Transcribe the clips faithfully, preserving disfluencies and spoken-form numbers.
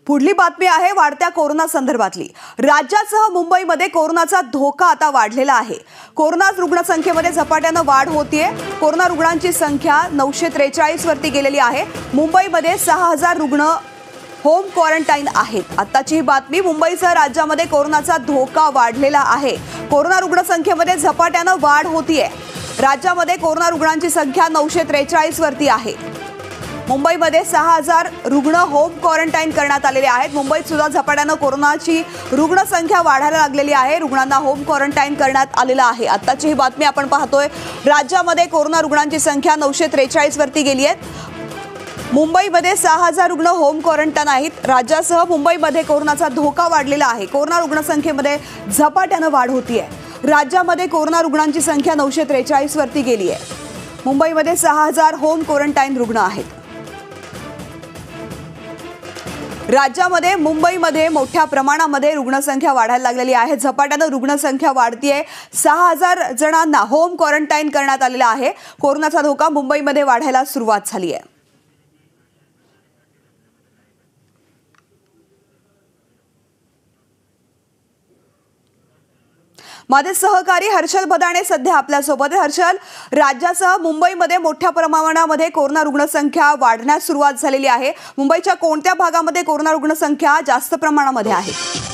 पुढली बातमी आहे वाढत्या कोरोना संदर्भातली। राज्यासह मुंबईमध्ये कोरोनाचा धोका आता वाढलेला आहे। कोरोना रुग्णसंख्येमध्ये झपाट्याने वाढ होतीये। कोरोना रुग्णांची संख्या नऊशे त्रेचाळीस वरती गेलेली आहे। मुंबईमध्ये सहा हजार रुग्ण होम क्वारंटाईन आहेत। आताची ही बातमी। मुंबईसह राज्यामध्ये कोरोनाचा धोका वाढलेला आहे। कोरोना रुग्णसंख्येमध्ये झपाट्याने वाढ होतीये। राज्यामध्ये कोरोना रुग्णांची संख्या नऊशे त्रेचाळीस वरती आहे। मुंबईमध्ये सहा हजार रुग्ण होम क्वारंटाईन करण्यात आलेले आहेत। मुंबईत सुद्धा झपाट्याने कोरोनाची रुग्णसंख्या वाढायला लागलेली आहे। रुग्णांना होम क्वारंटाईन करण्यात आलेलं आहे। आताची ही बातमी आपण पाहतोय। राज्यामध्ये कोरोना रुग्णांची संख्या नऊशे त्रेचाळीस वरती गेली आहे। मुंबईमध्ये सहा हजार रुग्ण होम क्वारंटाईन आहेत। राज्यासह मुंबईमध्ये कोरोनाचा धोका वाढलेला आहे। कोरोना रुग्णसंख्येमध्ये झपाट्याने वाढ होतीये। राज्यामध्ये कोरोना रुग्णांची संख्या नऊशे त्रेचाळीस वरती गेली आहे। मुंबईमध्ये सहा हजार होम क्वारंटाईन रुग्ण आहेत। राज्यामध्ये मुंबईमध्ये मोठ्या प्रमाणामध्ये रुग्णसंख्या वाढायला लागलेली आहे। झपाट्याने रुग्णसंख्या वाढतीये। सहा हजार जणांना होम क्वारंटाईन करण्यात आलेला आहे। कोरोनाचा धोका मुंबईमध्ये वाढायला सुरुवात झाली आहे। माझे सहकारी हर्षल भदाणे सध्या आपल्या सोबत आहे। हर्षल, राज्यासह मुंबईमध्ये मोठ्या प्रमाणामध्ये कोरोना रुग्णसंख्या वाढण्यास सुरुवात झालेली आहे। मुंबईच्या कोणत्या भागामध्ये कोरोना रुग्णसंख्या जास्त प्रमाणामध्ये आहे?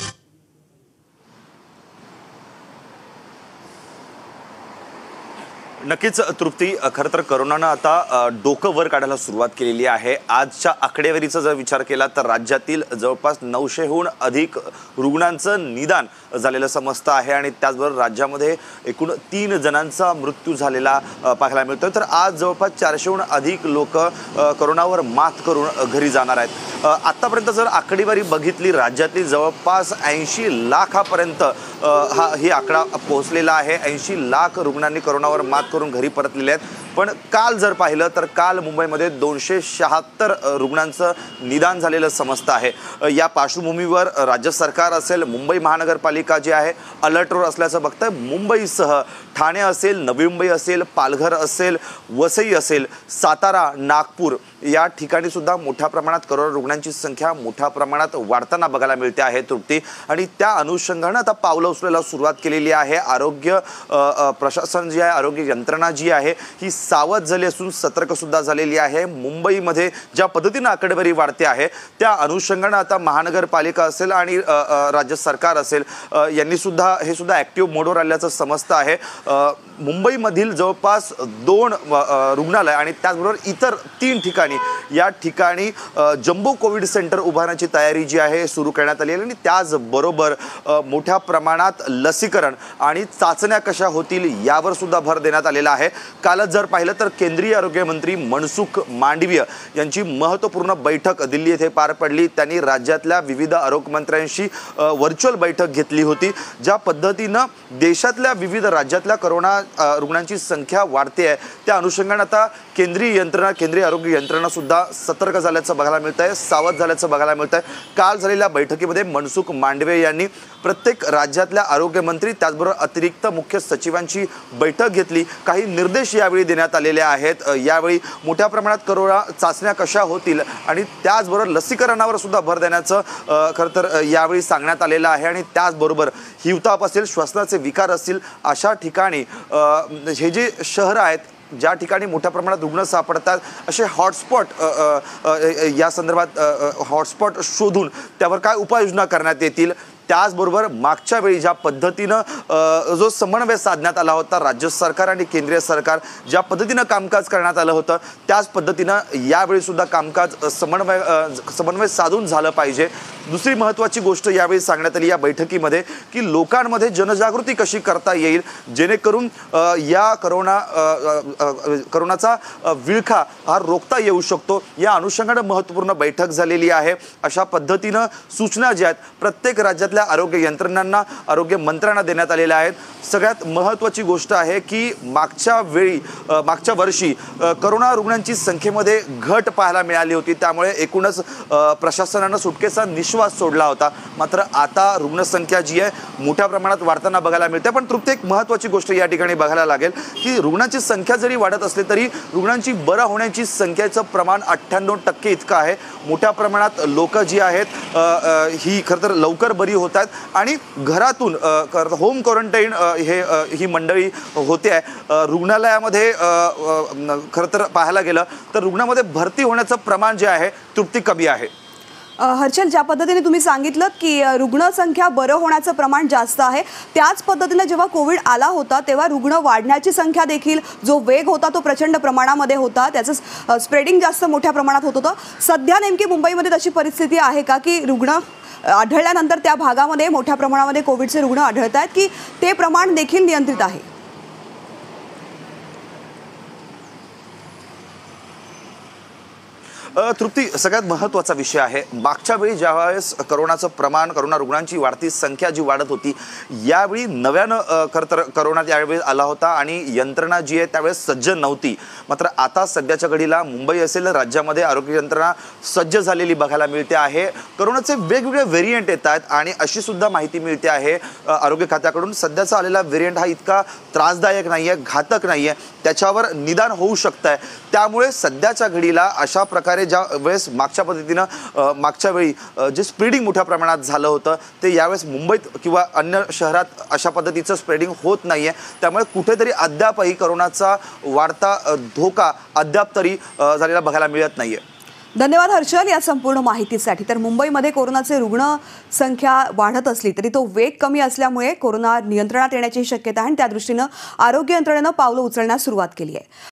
नक्कीच तृप्ती, खरं तर कोरोनानं आता डोकं वर काढायला सुरुवात केलेली आहे। आजच्या आकडेवारीचा जर विचार केला तर राज्यातील जवळपास नऊशेहून अधिक रुग्णांचं निदान झालेलं समजतं आहे आणि त्याचबरोबर राज्यामध्ये एकूण तीन जणांचा मृत्यू झालेला पाहायला मिळतोय। तर आज जवळपास चारशेहून अधिक लोक कोरोनावर मात करून घरी जाणार आहेत। आतापर्यंत जर आकडेवारी बघितली राज्यातली जवळपास ऐंशी लाखापर्यंत हा ही आकडा पोहोचलेला आहे। ऐंशी लाख रुग्णांनी कोरोनावर मात करून घरी परतलेले आहेत। पण काल जर पाहिलं तर काल मुंबईमध्ये दोनशे शहात्तर रुग्णांचं निदान झालेलं समजतं आहे। या पार्श्वभूमीवर राज्य सरकार असेल, मुंबई महानगरपालिका जी आहे अलर्टवर असल्याचं बघतंय। मुंबईसह ठाणे असेल, नवी मुंबई असेल, पालघर असेल, वसई असेल, सातारा, नागपूर या ठिकाणी सुद्धा मोठ्या प्रमाणात कोरोना रुग्णांची संख्या मोठ्या प्रमाणात वाढताना बघायला मिळते आहे तृप्ती। आणि त्या अनुषंगाने आता पावलं उचलायला सुरुवात केलेली आहे। आरोग्य प्रशासन जे आहे, आरोग्य यंत्रणा जी आहे ही सावध झाली असून सतर्क सुद्धा झालेली आहे। मुंबईमध्ये ज्या पद्धतीने आकडेवारी वाढते आहे त्या अनुषंगाने आता महानगरपालिका असेल आणि राज्य सरकार असेल यांनी सुद्धा हे सुद्धा ऍक्टिव्ह मोडवर आल्याचं समजतं आहे। मुंबईमधील जवळपास दोन रुग्णालय आणि त्याचबरोबर इतर तीन ठिकाणी या ठिकाणी जम्बो कोविड सेंटर उभारण्याची तयारी जी आहे सुरू करण्यात आली आहे आणि त्याचबरोबर मोठ्या प्रमाणात लसीकरण आणि चाचण्या कशा होतील यावर सुद्धा भर देण्यात आलेला आहे। कालच जर पाहिलं तर केंद्रीय आरोग्य मंत्री मनसुख मांडवीय यांची महत्त्वपूर्ण बैठक दिल्ली येथे पार पडली। त्यांनी राज्यातल्या विविध आरोग्य मंत्र्यांशी व्हर्च्युअल बैठक घेतली होती। ज्या पद्धतीनं देशातल्या विविध राज्यातल्या कोरोना रुग्णांची संख्या वाढते आहे त्या अनुषंगाने आता केंद्रीय यंत्रणा केंद्रीय आरोग्य यंत्रणा सुद्धा सतर्क झाल्याचं बघायला मिळत आहे, सावध झाल्याचं बघायला मिळत आहे। काल झालेल्या बैठकीमध्ये मनसुख मांडवे यांनी प्रत्येक राज्यातल्या आरोग्यमंत्री त्याचबरोबर अतिरिक्त मुख्य सचिवांची बैठक घेतली। काही निर्देश यावेळी देण्यात आलेले आहेत। यावेळी मोठ्या प्रमाणात कोरोना चाचण्या कशा होतील आणि त्याचबरोबर लसीकरणावर सुद्धा भर देण्याचं खरं तर यावेळी सांगण्यात आलेलं आहे। आणि त्याचबरोबर हिवताप असेल, श्वसनाचे विकार असतील अशा ठिकाणी हे जे शहर आहेत ज्या ठिकाणी मोठ्या प्रमाणात रुग्ण सापडतात असे हॉटस्पॉट या संदर्भात हॉटस्पॉट शोधून त्यावर काय उपाययोजना करण्यात येतील। त्याचबरोबर मागच्या वेळी ज्या पद्धतीनं जो समन्वय साधण्यात आला होता राज्य सरकार आणि केंद्रीय सरकार ज्या पद्धतीनं कामकाज करण्यात आलं होतं त्याच पद्धतीनं यावेळी सुद्धा कामकाज समन्वय समन्वय साधून झालं पाहिजे। दुसरी महत्त्वाची गोष्ट यावेळी सांगण्यात आली या बैठकीमध्ये की लोकांमध्ये जनजागृती कशी करता येईल जेणेकरून या कोरोना कोरोनाचा विळखा हा रोखता येऊ शकतो। या अनुषंगाने महत्त्वपूर्ण बैठक झालेली आहे। अशा पद्धतीनं सूचना ज्या आहेत प्रत्येक राज्यातल्या राज्यातल्या आरोग्य यंत्रणांना आरोग्य मंत्र्यांना देण्यात आलेल्या आहेत. सगळ्यात महत्त्वाची गोष्ट आहे की मागच्या वेळी अ, मागच्या वर्षी अ, करोना रुग्णांची संख्येमध्ये घट पाहायला मिळाली होती. त्यामुळे एकूणच अ, प्रशासनानं सुटकेचा निश्वास सोडला होता. मात्र आता रुग्णसंख्या जी आहे मोठ्या प्रमाणात वाढताना बघायला मिळते. पण तृप्ती, एक महत्त्वाची गोष्ट या ठिकाणी बघायला लागेल की रुग्णांची संख्या जरी वाढत असली तरी रुग्णांची बरं होण्याची संख्येचं प्रमाण अठ्ठ्याण्णव टक्के इतकं आहे. मोठ्या प्रमाणात लोक जी आहेत अ, अ, ही खरं तर लवकर बरी होत आहेत आणि घरातून होम क्वारंटाईन हे अ, ही मंडळी होते आहे. अ, रुग्णालयामध्ये अ, अ, खरं तर पाहायला गेलं तर रुग्णामध्ये भरती होण्याचं प्रमाण जे आहे तृप्ती कमी आहे. अ, हर्षल, ज्या पद्धतीने तुम्ही सांगितलं की अ, रुग्णसंख्या बरं होण्याचं प्रमाण जास्त आहे, त्याच पद्धतीने जेव्हा कोविड आला होता तेव्हा रुग्ण वाढण्याची संख्या देखील, जो वेग होता तो प्रचंड प्रमाणामध्ये होता, त्याचं स्प्रेडिंग जास्त मोठ्या प्रमाणात होत होतं. सध्या नेमकी मुंबईमध्ये तशी परिस्थिती आहे का की रुग्ण आढळल्यानंतर त्या भागामध्ये मोठ्या प्रमाणामध्ये कोविडचे रुग्ण आढळत आहेत की ते प्रमाण देखील नियंत्रित आहे? अ, तृप्ती, सगळ्यात महत्त्वाचा विषय आहे. मागच्या वेळी ज्यावेळेस करोनाचं प्रमाण, करोना रुग्णांची वाढती संख्या जी वाढत होती, यावेळी नव्यानं अ, खरं तर करोना त्यावेळेस आला होता आणि यंत्रणा जी आहे त्यावेळेस सज्ज नव्हती. मात्र आता सध्याच्या घडीला मुंबई असेल, राज्यामध्ये आरोग्य यंत्रणा सज्ज झालेली बघायला मिळते आहे. करोनाचे वेगवेगळे व्हेरियंट येत आहेत आणि अशी सुद्धा माहिती मिळते आहे अ, आरोग्य खात्याकडून. सध्याचा आलेला व्हेरियंट हा इतका त्रासदायक नाही आहे, घातक नाही आहे, त्याच्यावर निदान होऊ शकतं आहे. त्यामुळे सध्याच्या घडीला अशा प्रकारे ज्या वेळेस मागच्या पद्धतीनं अ, मागच्या वेळी अ, जे स्प्रेडिंग मोठ्या प्रमाणात झालं होतं ते यावेळेस मुंबईत किंवा अन्य शहरात अशा पद्धतीचं स्प्रेडिंग होत नाही आहे. त्यामुळे कुठेतरी अद्यापही करोनाचा वाढता अ, धोका अद्याप तरी अ, झालेला बघायला मिळत नाही आहे. धन्यवाद हर्षल या संपूर्ण माहितीसाठी. तर मुंबईमध्ये कोरोनाचे रुग्ण संख्या वाढत असली तरी तो वेग कमी असल्यामुळे कोरोना नियंत्रणात येण्याची शक्यता आहे आणि त्या दृष्टीनं आरोग्य यंत्रणेनं पावलं उचलण्यास सुरुवात केली आहे.